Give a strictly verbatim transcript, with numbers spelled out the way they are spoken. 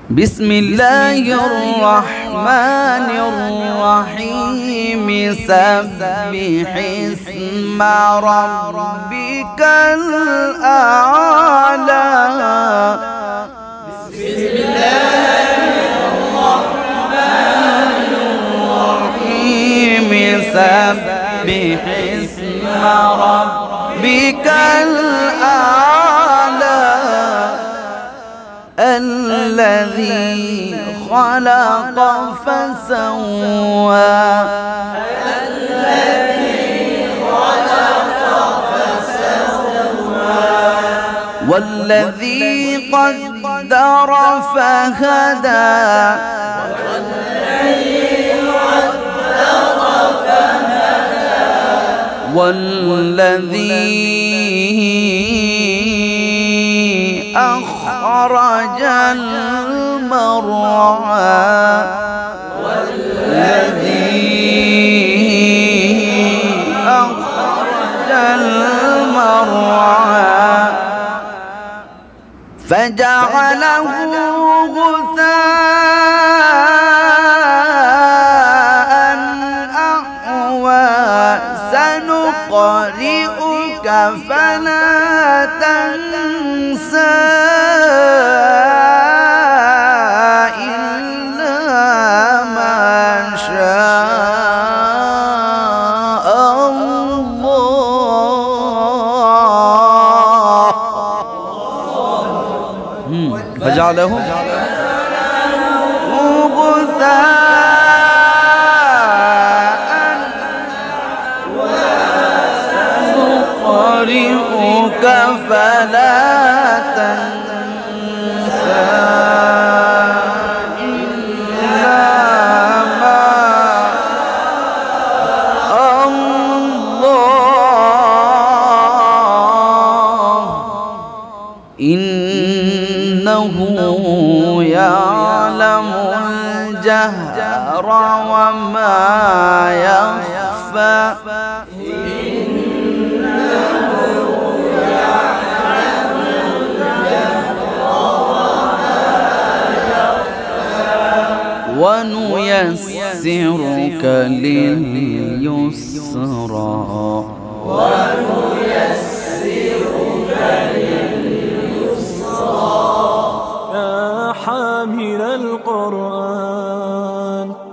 بسم الله الرحمن الرحيم سبح اسم ربك الأعلى. بسم الله الرحمن الرحيم سبح اسم ربك الأعلى الذي خلق فسوى الذي خلق فسوى والذي قدر فهدى والذي أخرج المرعى والذي أخرج المرعى فجعله غثاء أحوى سنقرئك فلا تنسى إلا ما شاء الله فجعله غثاء سنقرئك فلا تنسى إلا ما الله إنه يعلم الجهر وما يخفى ونيسرك لليسرى ونيسرك لليسرى يا حامل القرآن